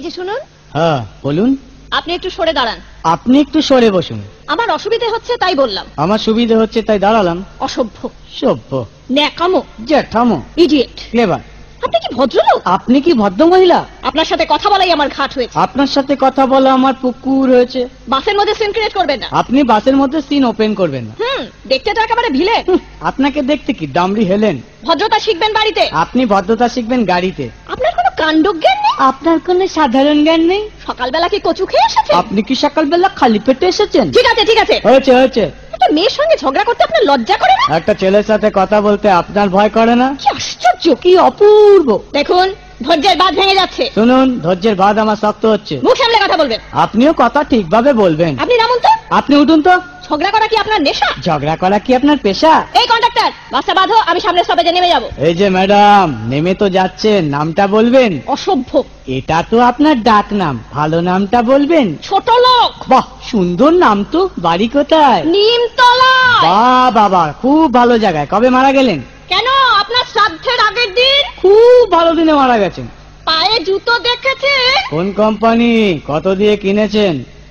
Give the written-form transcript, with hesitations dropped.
যে শুনুন। হ্যাঁ বলুন। আপনি একটু সরে দাঁড়ান। আপনি একটু সরে বসুন। আমার অসুবিধে হচ্ছে তাই বললাম। আমার সুবিধে হচ্ছে তাই দাঁড়ালাম। অসভ্য, সভ্য, ন্যাকামো, জ্যাঠামো, ইডিয়েট। ক্লেভার। আপনি কি ভদ্রলোক? আপনি কি ভদ্র মহিলা? আপনার সাথে কথা বলাই আমার ঘাট হয়েছে। আপনার সাথে কথা বলা আমার পুকুর হয়েছে। বাসের মধ্যে সিন ক্রিয়েট করবেন না। আপনি বাসের মধ্যে সিন ওপেন করবেন না। দেখতে তো একেবারে ভিলে। আপনাকে দেখতে কি ডামরি হেলেন? ভদ্রতা শিখবেন বাড়িতে। আপনি ভদ্রতা শিখবেন গাড়িতে। আপনার কোনো কাণ্ডজ্ঞান নেই? আপনার কোনো সাধারণ জ্ঞান নেই? সকালবেলা কি কচু খেয়ে এসেছেন? আপনি কি সকালবেলা খালি পেটে এসেছেন? ঠিক আছে ঠিক আছে, হয়েছে হয়েছে। একটা মেয়ের সঙ্গে ঝগড়া করতে আপনার লজ্জা করে না? একটা ছেলের সাথে কথা বলতে আপনার ভয় করে না? কি আশ্চর্য, কি অপূর্ব। দেখুন ধৈর্যের বাঁধ ভেঙে যাচ্ছে। শুনুন, ধৈর্যের বাঁধ আমার শক্ত হচ্ছে। মুখ সামলে কথা বলবেন। আপনিও কথা ঠিকভাবে বলবেন। আপনি নামুন তো। আপনি উঠুন তো। ঝগড়া করা কি আপনার নেশা? ঝগড়া করা কি আপনার পেশা? এই কন্ডাক্টর, বাসটা বাঁধো, আমি সামনের স্টপেজে নেমে যাব। এই যে ম্যাডাম, নেমে তো যাচ্ছেন, নামটা বলবেন। অসভ্য। এটা তো আপনার ডাক নাম, ভালো নামটা বলবেন। ছোট লোক। বাহ, সুন্দর নাম তো। বাড়ি কোথায়? নিমতলা। বাহ বাবা, খুব ভালো জায়গায়। কবে মারা গেলেন? কেন, আপনার শ্রাদ্ধের আগের দিন। খুব ভালো দিনে মারা গেছেন। পায়ে জুতো দেখেছে? কোন কোম্পানি? কত দিয়ে কিনেছেন?